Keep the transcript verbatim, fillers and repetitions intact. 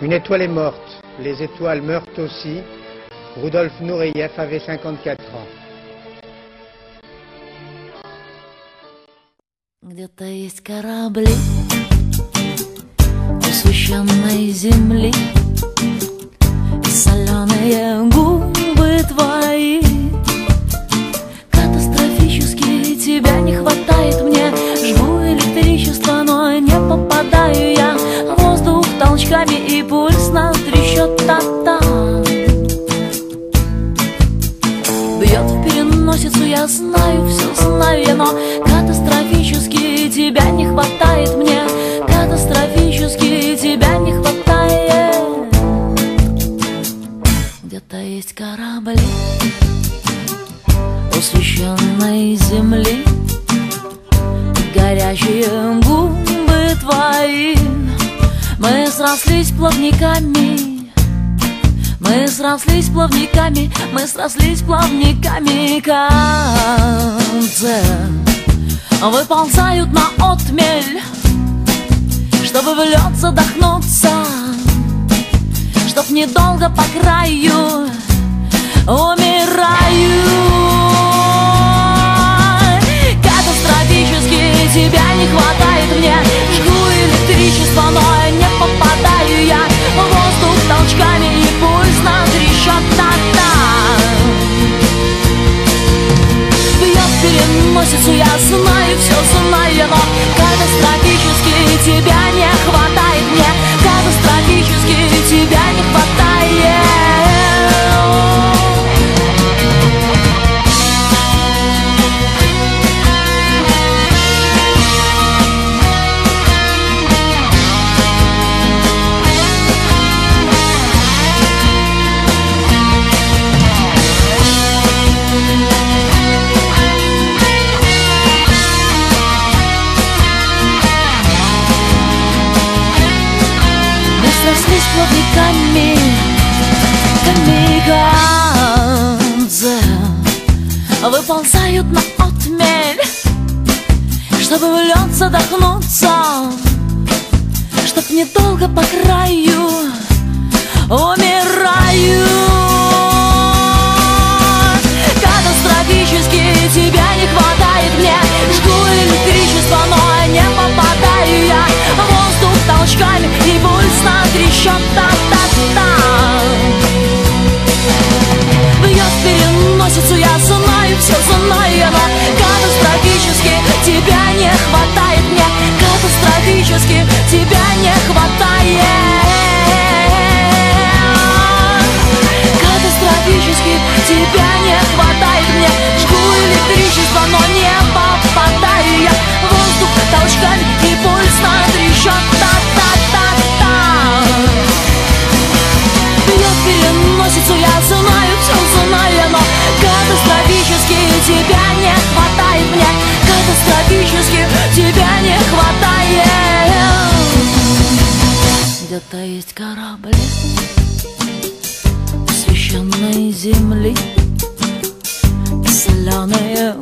Une étoile est morte, les étoiles meurent aussi. Rudolf Nureyev avait cinquante-quatre ans. Где-то есть корабли у священной земли, и соленые губы твои. Катастрофически тебя не хватает мне. Жгу электричество, но не попадаю я. Воздух толчками и пульс на трещот та-та. Бьет в переносицу, я знаю, все знаю я, но катастрофически тебя не хватает мне. Катастрофически тебя не хватает. Где-то есть корабли у священной земли, горячие губы твои. Мы срослись плавниками, мы срослись плавниками, мы срослись плавниками. Концы выползают на отмель, чтобы в лед задохнуться, чтоб недолго по краю умираю. Катастрофически тебя не хватает мне. Жгу электричество, но не попадаю я. Воздух толчками и пульс на трещот та-та. Бьет переносицу, я знаю, все знаю, но катастрофически тебя не хватает мне. Катастрофически тебя не хватает. Срослись плавниками, камикадзе выползают на отмель, чтобы в лед задохнуться, чтоб недолго по краю умираю. Катастрофически тебя не хватает мне. Жгу электричество, но не попадаю я. Воздух толчками и пульс на трещот та-та-та. Бьет переносицу, я знаю, все знаю, но катастрофически тебя не хватает мне. Катастрофически тебя не хватает. Катастрофически тебя не хватает мне. Жгу электричество, но не попадаю я. Воздух толчками и пульс на трещот та-та-та-та. Бьет переносицу, я знаю, все знаю, но катастрофически тебя не хватает мне. Катастрофически тебя не хватает. Где-то есть корабли священной земли, соленые